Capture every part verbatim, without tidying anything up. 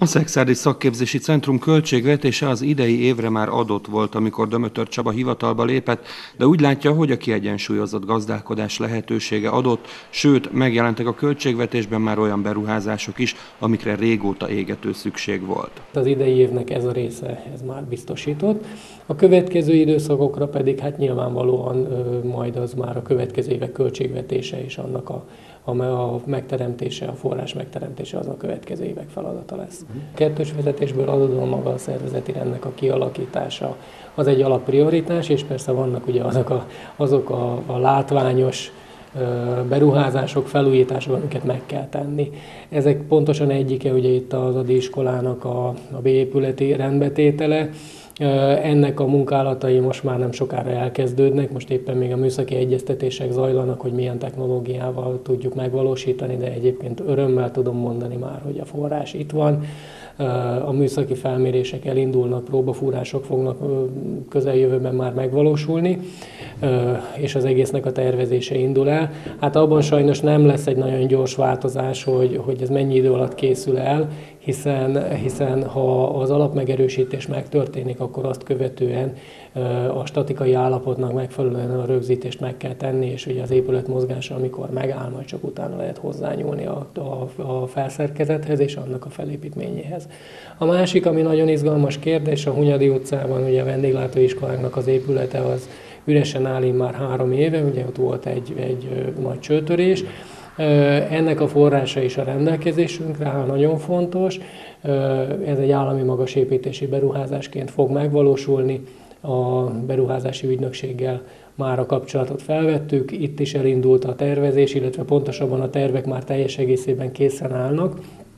A Szekszárdi Szakképzési Centrum költségvetése az idei évre már adott volt, amikor Dömötör Csaba hivatalba lépett, de úgy látja, hogy a kiegyensúlyozott gazdálkodás lehetősége adott, sőt, megjelentek a költségvetésben már olyan beruházások is, amikre régóta égető szükség volt. Az idei évnek ez a része ez már biztosított. A következő időszakokra pedig hát nyilvánvalóan majd az már a következő évek költségvetése és annak a a megteremtése, a forrás megteremtése az a következő évek feladata lesz. A kettős vezetésből adódóan maga a szervezeti rendnek a kialakítása az egy alapprioritás, és persze vannak ugye azok a, azok a, a látványos beruházások, felújítások, amiket meg kell tenni. Ezek pontosan egyike ugye itt az Adi iskolának a, a B-épületi rendbetétele. Ennek a munkálatai most már nem sokára elkezdődnek, most éppen még a műszaki egyeztetések zajlanak, hogy milyen technológiával tudjuk megvalósítani, de egyébként örömmel tudom mondani már, hogy a forrás itt van. A műszaki felmérések elindulnak, próbafúrások fognak közeljövőben már megvalósulni, és az egésznek a tervezése indul el. Hát abban sajnos nem lesz egy nagyon gyors változás, hogy, hogy ez mennyi idő alatt készül el, hiszen, hiszen ha az alapmegerősítés megtörténik, akkor azt követően a statikai állapotnak megfelelően a rögzítést meg kell tenni, és ugye az épület mozgása, amikor megáll, majd csak utána lehet hozzányúlni a, a, a felszerkezethez és annak a felépítményéhez. A másik, ami nagyon izgalmas kérdés, a Hunyadi utcában ugye a vendéglátóiskolánknak az épülete az üresen áll már három éve, ugye ott volt egy, egy nagy csőtörés. Ennek a forrása is a rendelkezésünkre áll, nagyon fontos. Ez egy állami magasépítési beruházásként fog megvalósulni. A beruházási ügynökséggel már a kapcsolatot felvettük, itt is elindult a tervezés, illetve pontosabban a tervek már teljes egészében készen állnak.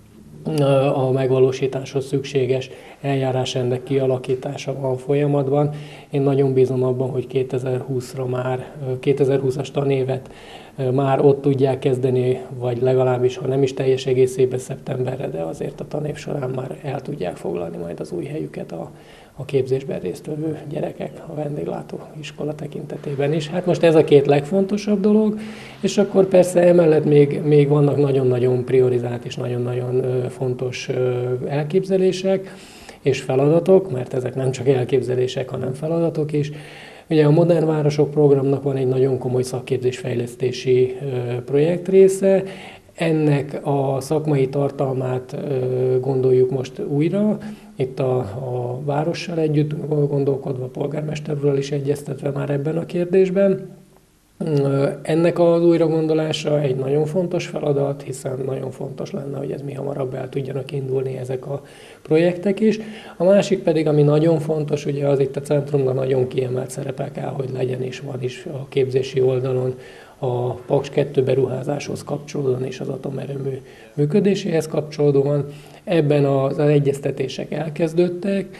A megvalósításhoz szükséges eljárásrendek kialakítása van folyamatban. Én nagyon bízom abban, hogy kétezer-húszra már, kétezer-húszas tanévet már ott tudják kezdeni, vagy legalábbis, ha nem is teljes egészében szeptemberre, de azért a tanév során már el tudják foglalni majd az új helyüket a, a képzésben résztvevő gyerekek a vendéglátó iskola tekintetében is. Hát most ez a két legfontosabb dolog, és akkor persze emellett még, még vannak nagyon-nagyon priorizált és nagyon-nagyon fontos elképzelések és feladatok, mert ezek nem csak elképzelések, hanem feladatok is. Ugye a Modern Városok programnak van egy nagyon komoly szakképzésfejlesztési projektrésze. Ennek a szakmai tartalmát gondoljuk most újra, itt a, a várossal együtt gondolkodva, a polgármester úrral is egyeztetve már ebben a kérdésben. Ennek az újragondolása egy nagyon fontos feladat, hiszen nagyon fontos lenne, hogy ez mi hamarabb el tudjanak indulni ezek a projektek is. A másik pedig, ami nagyon fontos, ugye az itt a centrumban nagyon kiemelt szerepe kell, hogy legyen, és van is a képzési oldalon a Paks kettő beruházáshoz kapcsolódóan és az atomerőmű működéséhez kapcsolódóan. Ebben az egyeztetések elkezdődtek,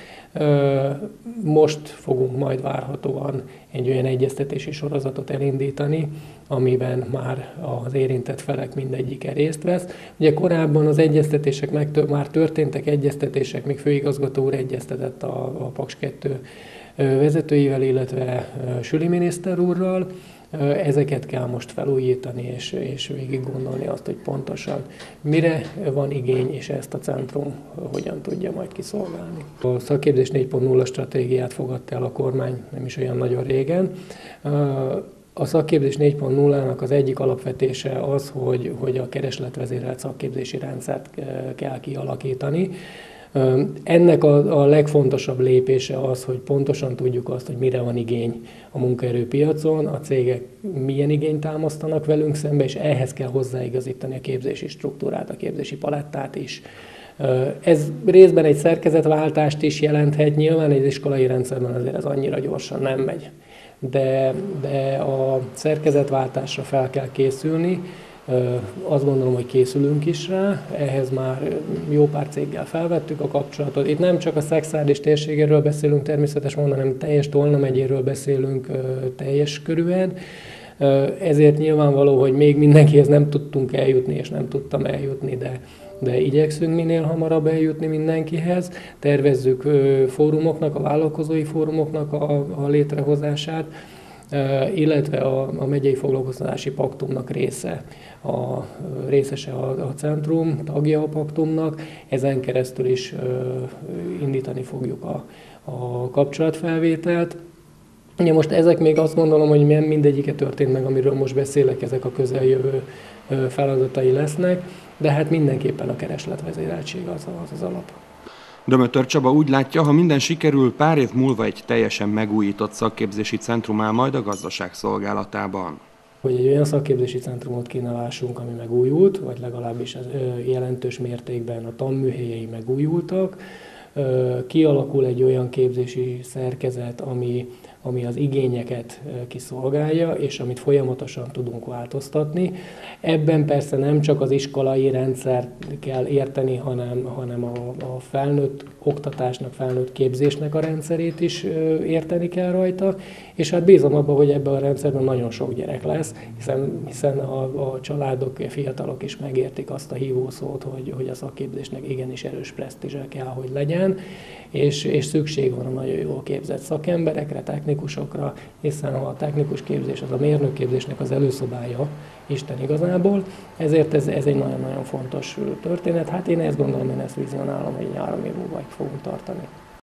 most fogunk majd várhatóan egy olyan egyeztetési sorozatot elindítani, amiben már az érintett felek mindegyike részt vesz. Ugye korábban az egyeztetések, meg, már történtek egyeztetések, még főigazgató úr egyeztetett a, a Paks kettő vezetőivel, illetve Süli miniszter úrral. Ezeket kell most felújítani, és, és végig gondolni azt, hogy pontosan mire van igény, és ezt a centrum hogyan tudja majd kiszolgálni. A szakképzés négy pont nulla stratégiát fogadta el a kormány nem is olyan nagyon régen. A szakképzés négy pont nullának az egyik alapvetése az, hogy, hogy a keresletvezérelt szakképzési rendszert kell kialakítani. Ennek a, a legfontosabb lépése az, hogy pontosan tudjuk azt, hogy mire van igény a munkaerőpiacon, a cégek milyen igényt támasztanak velünk szembe, és ehhez kell hozzáigazítani a képzési struktúrát, a képzési palettát is. Ez részben egy szerkezetváltást is jelenthet, nyilván egy iskolai rendszerben azért ez annyira gyorsan nem megy, de, de a szerkezetváltásra fel kell készülni. Azt gondolom, hogy készülünk is rá, ehhez már jó pár céggel felvettük a kapcsolatot. Itt nem csak a Szekszárd és térségéről beszélünk természetes módon, hanem teljes Tolna megyéről beszélünk teljes körűen. Ezért nyilvánvaló, hogy még mindenkihez nem tudtunk eljutni, és nem tudtam eljutni, de, de igyekszünk minél hamarabb eljutni mindenkihez. Tervezzük fórumoknak, a vállalkozói fórumoknak a, a létrehozását. illetve a, a megyei foglalkoztatási paktumnak része, a, részese a, a centrum, tagja a paktumnak, ezen keresztül is indítani fogjuk a, a kapcsolatfelvételt. Ugye most ezek még azt gondolom, hogy mindegyike történt meg, amiről most beszélek, ezek a közeljövő feladatai lesznek, de hát mindenképpen a keresletvezéreltség az az, az alap. Dömötör Csaba úgy látja, ha minden sikerül, pár év múlva egy teljesen megújított szakképzési centrum áll majd a gazdaság szolgálatában. Hogy egy olyan szakképzési centrumot kéne lássunk, ami megújult, vagy legalábbis jelentős mértékben a tanműhelyei megújultak, kialakul egy olyan képzési szerkezet, ami, ami az igényeket kiszolgálja, és amit folyamatosan tudunk változtatni. Ebben persze nem csak az iskolai rendszert kell érteni, hanem, hanem a, a felnőtt oktatásnak, felnőtt képzésnek a rendszerét is érteni kell rajta, és hát bízom abban, hogy ebben a rendszerben nagyon sok gyerek lesz, hiszen, hiszen a, a családok, a fiatalok is megértik azt a hívószót, hogy, hogy a szakképzésnek igenis erős presztízse kell, hogy legyen, és, és szükség van a nagyon jól képzett szakemberekre, technikusokra, hiszen a technikus képzés az a mérnökképzésnek az előszobája, Isten igazából, ezért ez, ez egy nagyon-nagyon fontos történet. Hát én ezt gondolom, én ezt vizionálom, hogy három év múlva fogunk tartani.